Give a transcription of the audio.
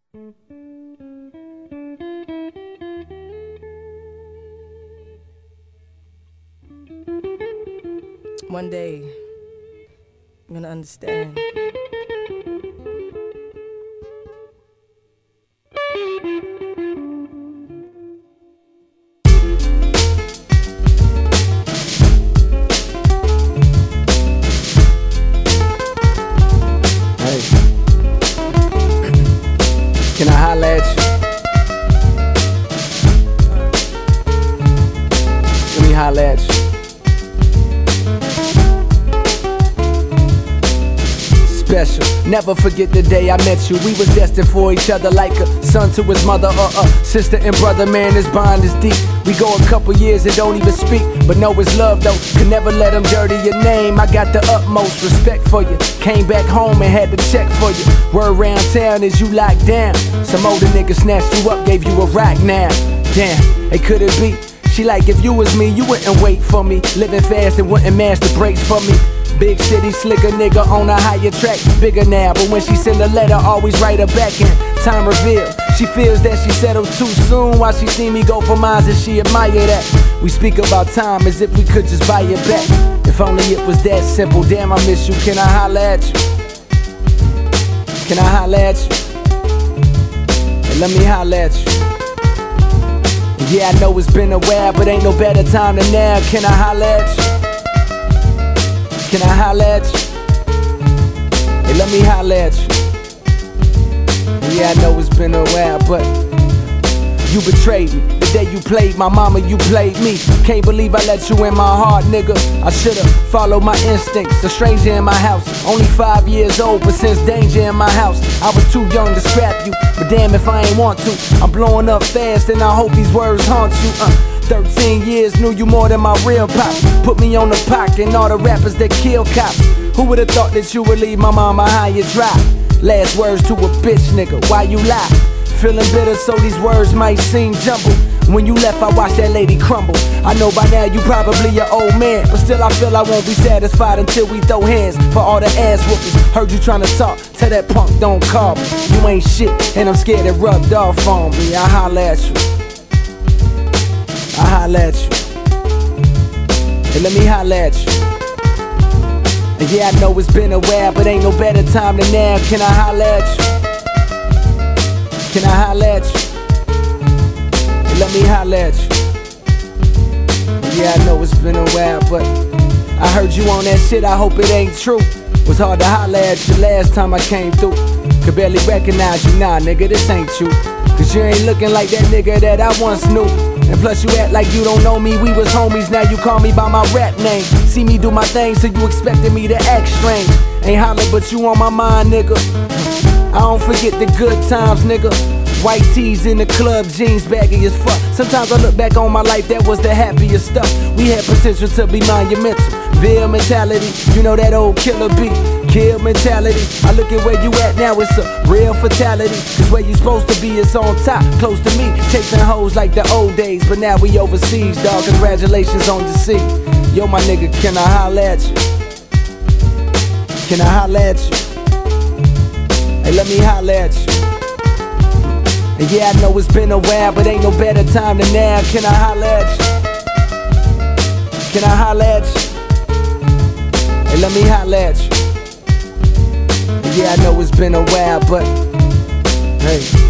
One day, I'm gonna understand. Hey, can I holla at you? Let me holla at you. Special. Never forget the day I met you. We was destined for each other like a son to his mother or a sister and brother. Man, this bond is deep. We go a couple years and don't even speak, but know it's love though. Could never let them dirty your name. I got the utmost respect for you. Came back home and had to check for you. Word around town is you locked down. Some older nigga snatched you up, gave you a rock now. Damn, it could it be? She like, if you was me, you wouldn't wait for me. Living fast and wouldn't mash the brakes for me. Big city slicker nigga on a higher track, bigger now. But when she send a letter, always write her back in. Time reveal, she feels that she settled too soon. While she see me go for mines and she admire that. We speak about time as if we could just buy it back. If only it was that simple. Damn, I miss you. Can I holla at you? Can I holla at you? Hey, let me holla at you. Yeah, I know it's been a while, but ain't no better time than now. Can I holla at you? Can I holla at you? Hey, let me holla at you. Yeah, I know it's been a while, but you betrayed me. The day you played my mama, you played me. Can't believe I let you in my heart, nigga. I should've followed my instincts. A stranger in my house, only 5 years old, but since danger in my house, I was too young to scrap you. But damn if I ain't want to. I'm blowing up fast and I hope these words haunt you. 13 years, knew you more than my real pop. Put me on the pocket and all the rappers that kill cops. Who would've thought that you would leave my mama high and dry? Last words to a bitch nigga, why you lie? Feeling bitter so these words might seem jumbled. When you left I watched that lady crumble. I know by now you probably an old man, but still I feel I won't be satisfied until we throw hands for all the ass whoopers. Heard you tryna talk, tell that punk don't call me. You ain't shit and I'm scared it rubbed off on me. I holla at you. I holla at you. Hey, let me holla at you. And yeah, I know it's been a while, but ain't no better time than now. Can I holla at you? Can I holla at you? Hey, let me holla at you. And yeah, I know it's been a while, but I heard you on that shit, I hope it ain't true. Was hard to holla at you last time I came through. Could barely recognize you, nah nigga, this ain't you. Cause you ain't looking like that nigga that I once knew. And plus you act like you don't know me, we was homies, now you call me by my rap name. See me do my thing, so you expected me to act strange. Ain't holla but you on my mind, nigga. I don't forget the good times, nigga. White tees in the club, jeans baggy as fuck. Sometimes I look back on my life, that was the happiest stuff. We had potential to be monumental. Veil mentality, you know that old killer beat. Kill mentality, I look at where you at now, it's a real fatality. Cause where you supposed to be is on top, close to me. Chasing hoes like the old days, but now we overseas, dawg. Congratulations on the sea. Yo my nigga, can I holla at you? Can I holla at you? Hey, let me holla at you. And yeah, I know it's been a while, but ain't no better time than now. Can I holla at you? Can I holla at you? Hey, let me holla at you. And yeah, I know it's been a while, but hey.